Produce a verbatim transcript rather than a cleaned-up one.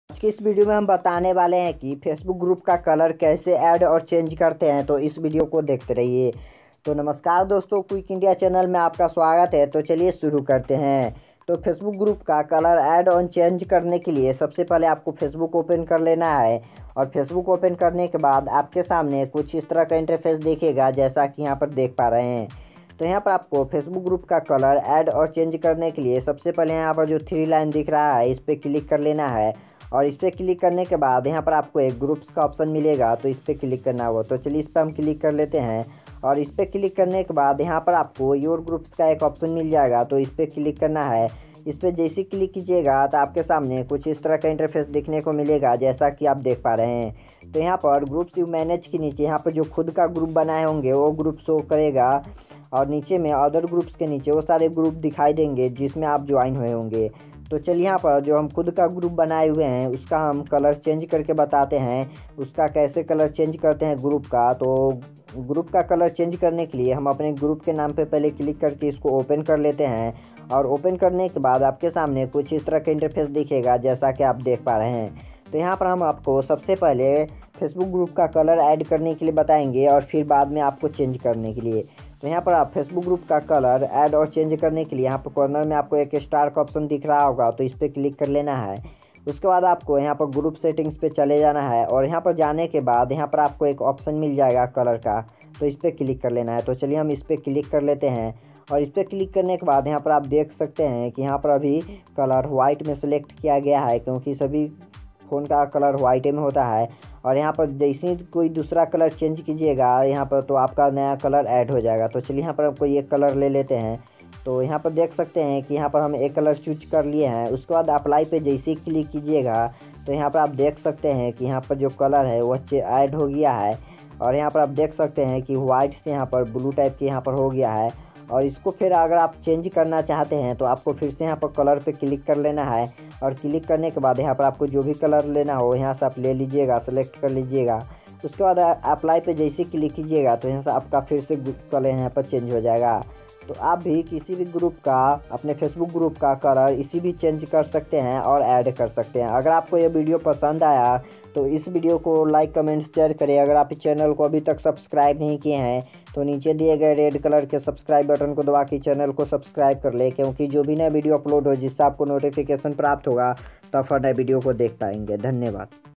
आज की इस वीडियो में हम बताने वाले हैं कि फेसबुक ग्रुप का कलर कैसे ऐड और चेंज करते हैं। तो इस वीडियो को देखते रहिए। तो नमस्कार दोस्तों, क्विक इंडिया चैनल में आपका स्वागत है। तो चलिए शुरू करते हैं। तो फेसबुक ग्रुप का कलर ऐड और चेंज करने के लिए सबसे पहले आपको फेसबुक ओपन कर लेना है। और फेसबुक ओपन करने के बाद आपके सामने कुछ इस तरह का इंटरफेस दिखेगा, जैसा कि यहाँ पर देख पा रहे हैं। तो यहाँ पर आपको फेसबुक ग्रुप का कलर ऐड और चेंज करने के लिए सबसे पहले यहाँ पर जो थ्री लाइन दिख रहा है, इस पर क्लिक कर लेना है। और इस पर क्लिक करने के बाद यहाँ पर आपको एक ग्रुप्स का ऑप्शन मिलेगा, तो इस पर क्लिक करना होगा। तो चलिए इस पर हम क्लिक कर लेते हैं। और इस पर क्लिक करने के बाद यहाँ पर आपको योर ग्रुप्स का एक ऑप्शन मिल जाएगा, तो इस पर क्लिक करना है। इस पर जैसे क्लिक कीजिएगा तो आपके सामने कुछ इस तरह का इंटरफेस दिखने को मिलेगा, जैसा कि आप देख पा रहे हैं। तो यहाँ पर ग्रुप्स यू मैनेज के नीचे यहाँ पर जो खुद का ग्रुप बनाए होंगे वो ग्रुप शो करेगा। और नीचे में अदर ग्रुप्स के नीचे वो सारे ग्रुप दिखाई देंगे जिसमें आप ज्वाइन हुए होंगे। तो चलिए यहाँ पर जो हम खुद का ग्रुप बनाए हुए हैं उसका हम कलर चेंज करके बताते हैं। उसका कैसे कलर चेंज करते हैं ग्रुप का। तो ग्रुप का कलर चेंज करने के लिए हम अपने ग्रुप के नाम पे पहले क्लिक करके इसको ओपन कर लेते हैं। और ओपन करने के बाद आपके सामने कुछ इस तरह का इंटरफेस दिखेगा, जैसा कि आप देख पा रहे हैं। तो यहाँ पर हम आपको सबसे पहले फेसबुक ग्रुप का कलर ऐड करने के लिए बताएंगे और फिर बाद में आपको चेंज करने के लिए। तो यहाँ पर आप फेसबुक ग्रुप का कलर ऐड और चेंज करने के लिए यहाँ पर कॉर्नर में आपको एक स्टार का ऑप्शन दिख रहा होगा, तो इस पर क्लिक कर लेना है। उसके बाद आपको यहाँ पर ग्रुप सेटिंग्स पे चले जाना है। और यहाँ पर जाने के बाद यहाँ पर आपको एक ऑप्शन मिल जाएगा कलर का, तो इस पर क्लिक कर लेना है। तो चलिए हम इस पर क्लिक कर लेते हैं। और इस पर क्लिक करने के बाद यहाँ पर आप देख सकते हैं कि यहाँ पर अभी कलर वाइट में सेलेक्ट किया गया है, क्योंकि सभी फ़ोन का कलर वाइट में होता है। और यहाँ पर जैसे ही कोई दूसरा कलर चेंज कीजिएगा यहाँ पर, तो आपका नया कलर ऐड हो जाएगा। तो चलिए यहाँ पर आपको ये कलर ले लेते हैं। तो यहाँ पर देख सकते हैं कि यहाँ पर हम एक कलर चूज कर लिए हैं। उसके बाद अप्लाई पे जैसे ही क्लिक कीजिएगा तो यहाँ पर आप देख सकते हैं कि यहाँ पर जो कलर है वो ऐड हो गया है। और यहाँ पर आप देख सकते हैं कि वाइट से यहाँ पर ब्लू टाइप के यहाँ पर हो गया है। और इसको फिर अगर आप चेंज करना चाहते हैं तो आपको फिर से यहाँ पर कलर पे क्लिक कर लेना है। और क्लिक करने के बाद यहाँ पर आपको जो भी कलर लेना हो यहाँ से आप ले लीजिएगा, सेलेक्ट कर लीजिएगा। उसके बाद अप्लाई पे जैसे क्लिक कीजिएगा तो यहाँ से आपका फिर से कलर यहाँ पर चेंज हो जाएगा। तो आप भी किसी भी ग्रुप का, अपने फेसबुक ग्रुप का कलर इसी भी चेंज कर सकते हैं और ऐड कर सकते हैं। अगर आपको ये वीडियो पसंद आया तो इस वीडियो को लाइक कमेंट शेयर करें। अगर आप इस चैनल को अभी तक सब्सक्राइब नहीं किए हैं तो नीचे दिए गए रेड कलर के सब्सक्राइब बटन को दबा के चैनल को सब्सक्राइब कर ले, क्योंकि जो भी नया वीडियो अपलोड हो जिससे आपको नोटिफिकेशन प्राप्त होगा तब हर नए वीडियो को देख पाएंगे। धन्यवाद।